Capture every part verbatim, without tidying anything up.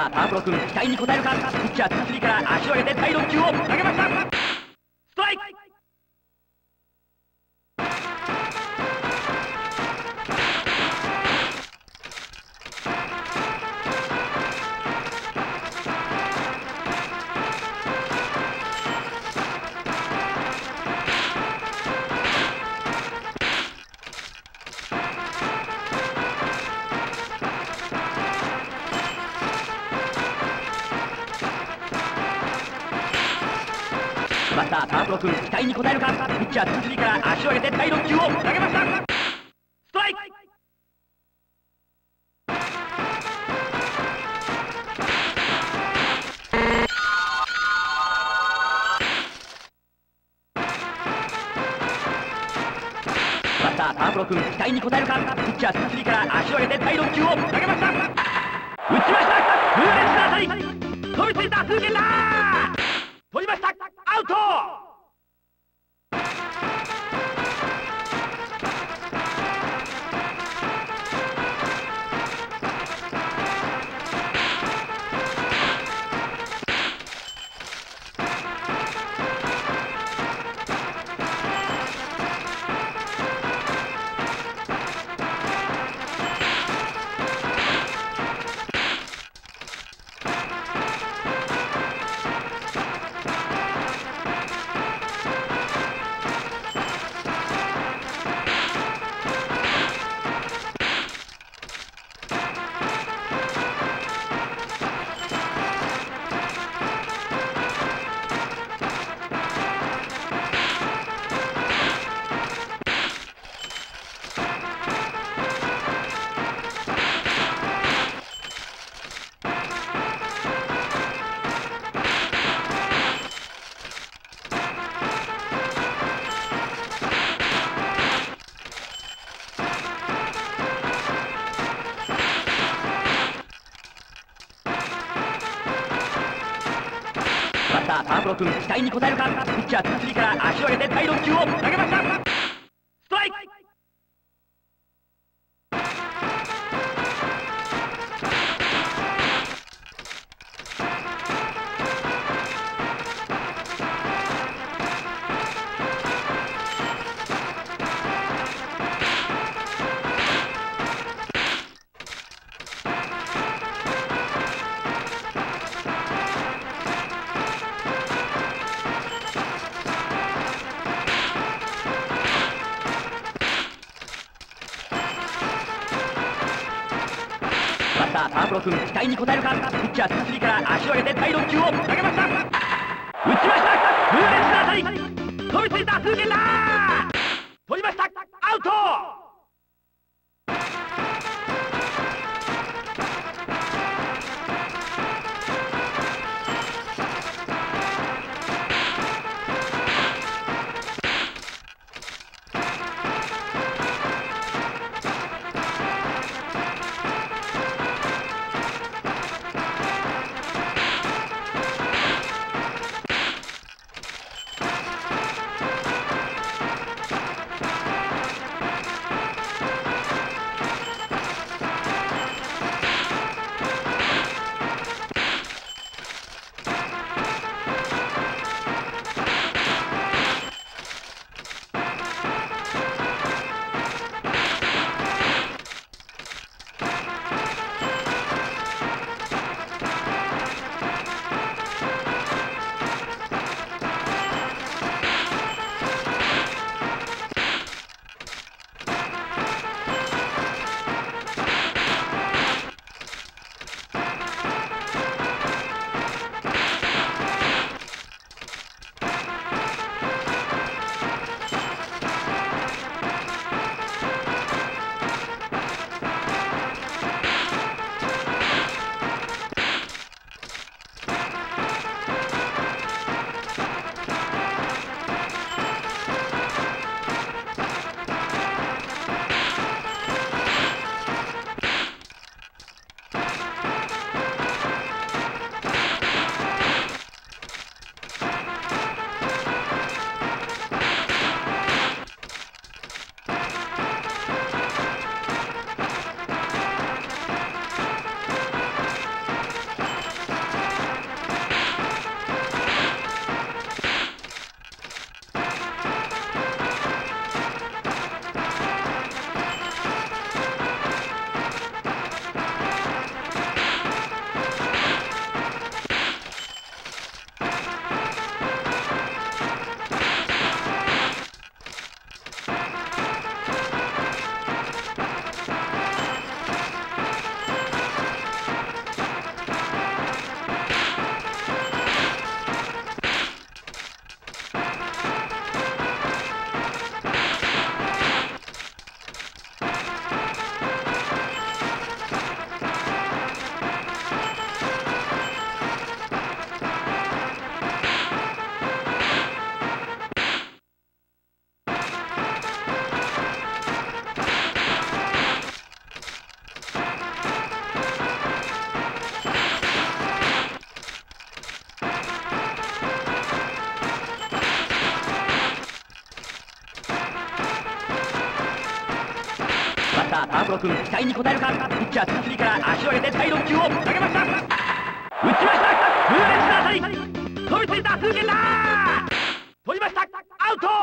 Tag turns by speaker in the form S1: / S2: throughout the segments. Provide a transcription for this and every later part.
S1: ターパープロ君、期待に応えるか。ピッチャーツースリーから足を上げて第ろっ球を投げました。ストライク。バッターパープロ君、期待に応えるか。ピッチャーツースリーから足を上げて第ろっ球を投げました。ストライク。バッターパープロ君、期待に応えるか。ピッチャーツースリーから足を上げて第ろっ球を投げました。打ちました。痛烈な当たり。飛びついた、抜けた。取りました。アウト。バッターパープロ君、期待に応えるか。ピッチャーツースリーから足を上げて第ろっ球を投げました。ストライク。バッターパープロ君、期待に応えるか。ピッチャーツースリーから足を上げて第ろっ球を投げました。打ちました。痛烈な当たり。飛びついた、抜けた。取りました。アウト。 タータープロ君、期待に応えるか。ピッチャーツースリーから足を上げて第ろっ球を投げました。打ちました。痛烈な当たり、飛びついた風景だ。取りました。アウト。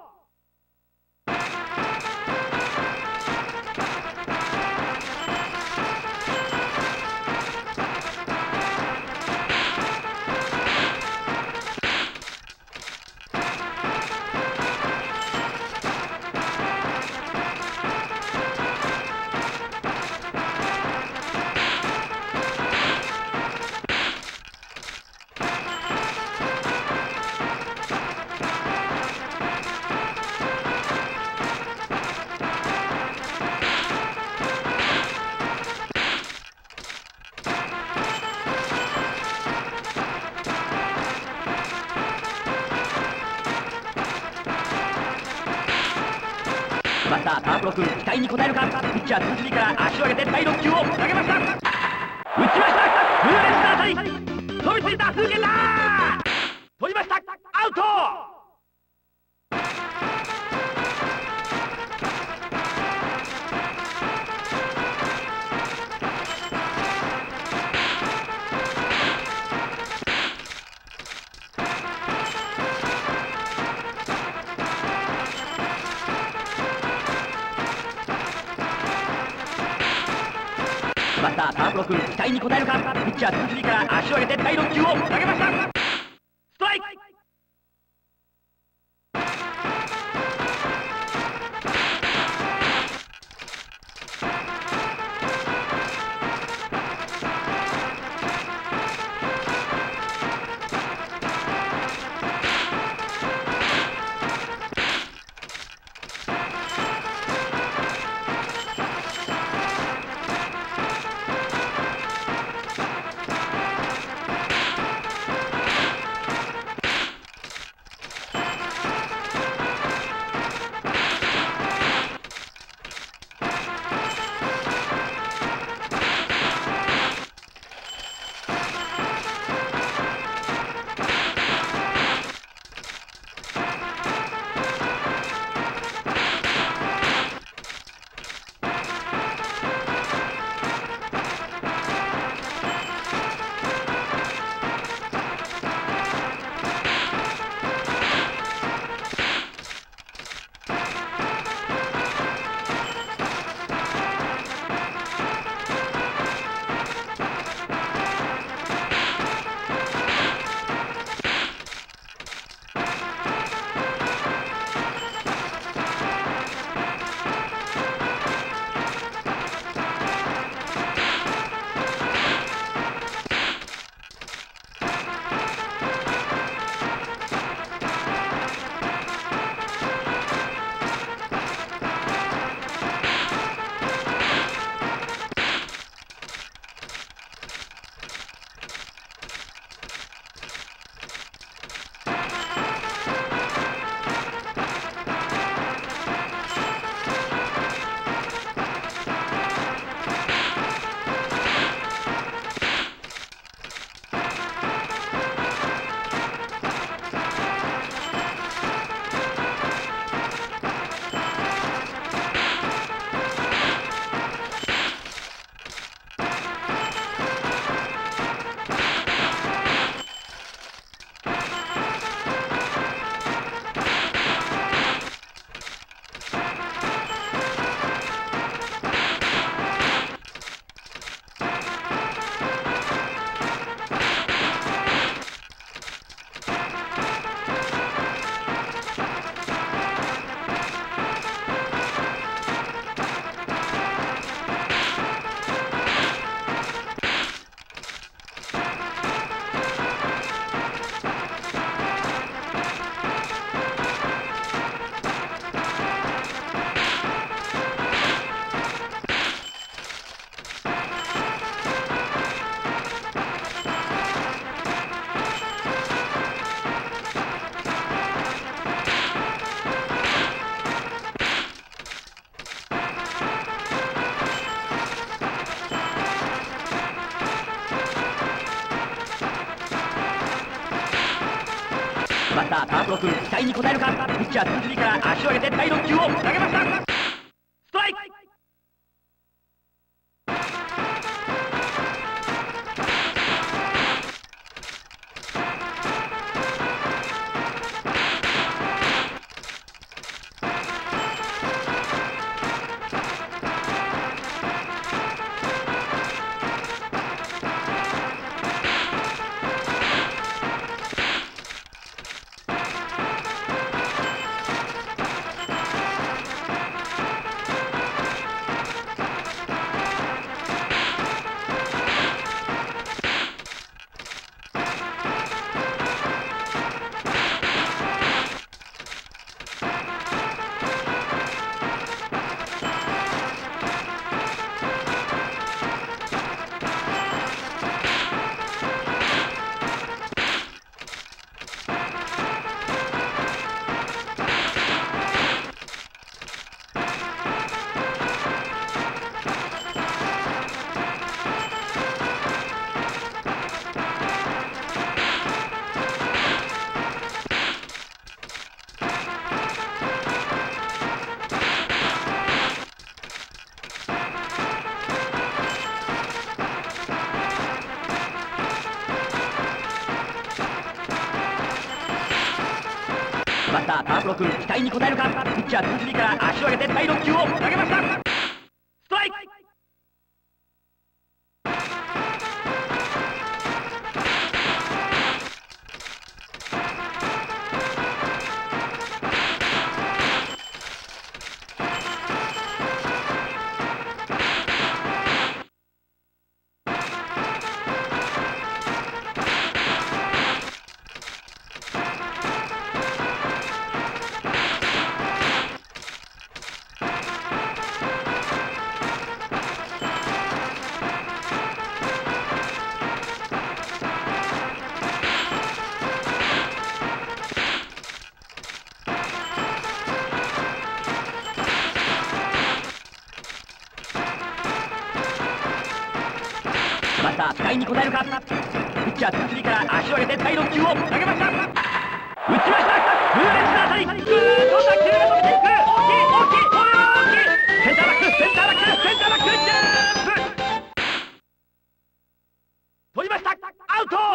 S1: バッタータープロ君、期待に応えるか。ピッチャーツースリーから足を上げて第ろっ球を投げました。打ちました。痛烈な当たり、飛びついた風景だ。取りました。アウト。バッタータープロ君、期待に応えるか。ピッチャーツースリーから足を上げて第ろっ球を投げました。ストライク。バッタータープロ君、期待に応えるか。ピッチャーツースリーから足を上げて第ろっ球を投げました。ストライク。 バッターパワプロ君、期待に応えるか。ピッチャーツースリーから足を上げて第ろっ球を投げました。ストライク。バッター期待に応えるか。ピッチャーツースリーから足を上げて第ろっ球を投げました。打ちました。痛烈な当たり。ぐーっと打球が伸びていく。大きい大きい、これは大きい。センターバック、センターバック、センターバック、ジャンプ。取りました。アウト。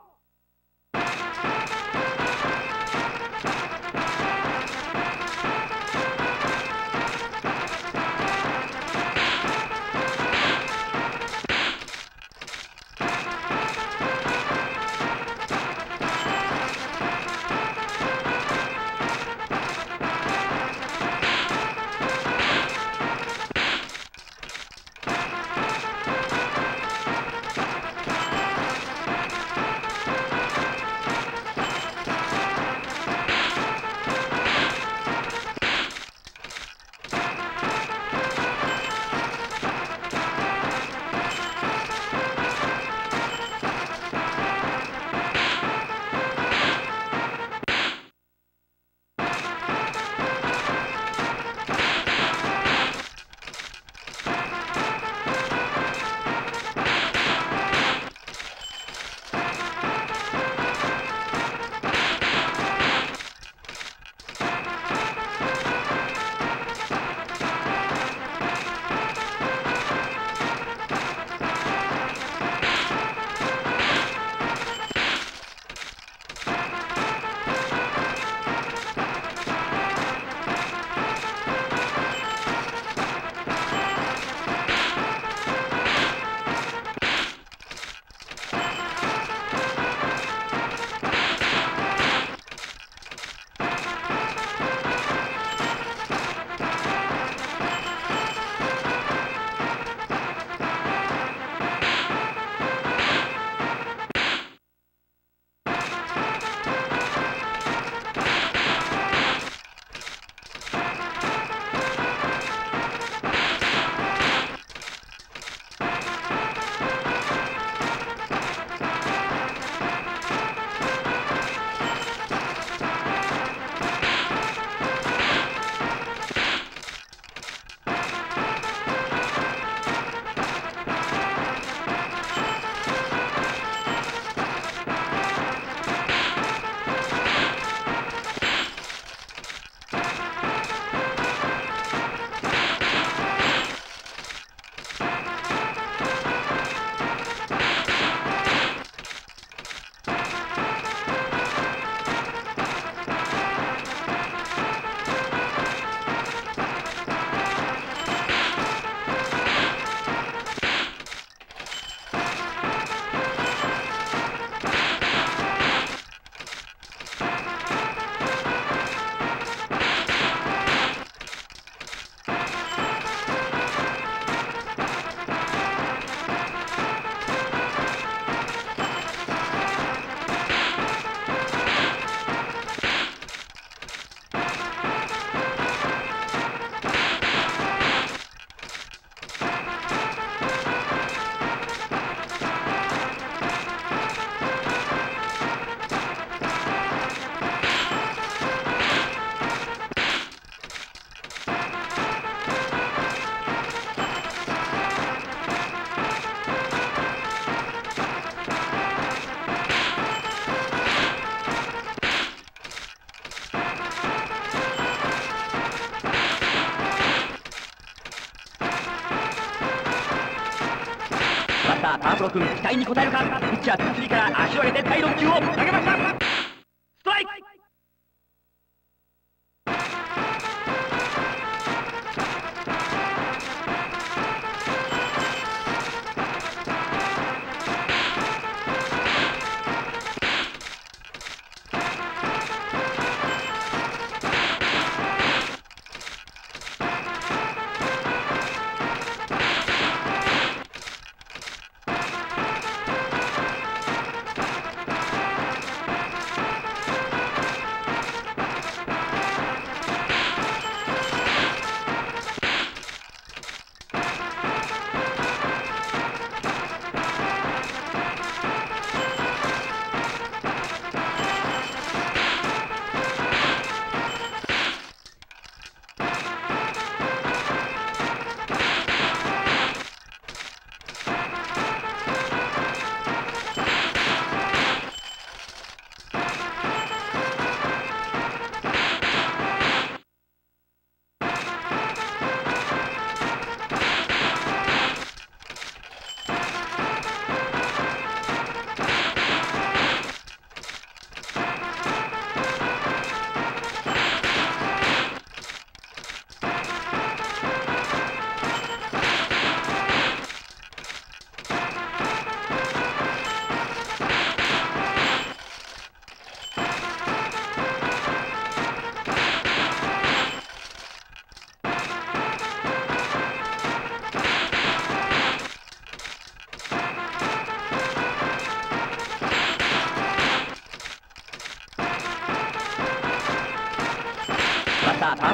S1: ターパープロ君、期待に応えるか。ピッチャーツースリーから足を上げて第ろっ球を投げました。ストライク。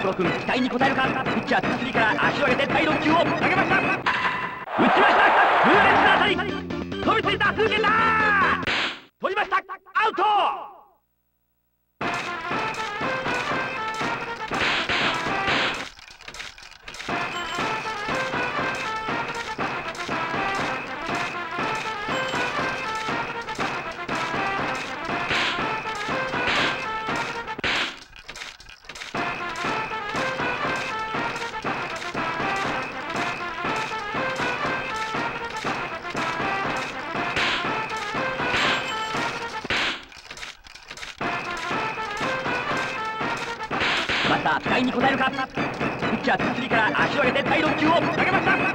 S1: プロ君期待に応えるか。ピッチャー高杉から足を上げて第ろっきゅうを投げました。打ちました。痛烈な当たり、飛びついた風景だ。取りました。アウト。バッター期待に応えるか。ピッチャー高杉から足を上げて第ろっきゅうを投げました。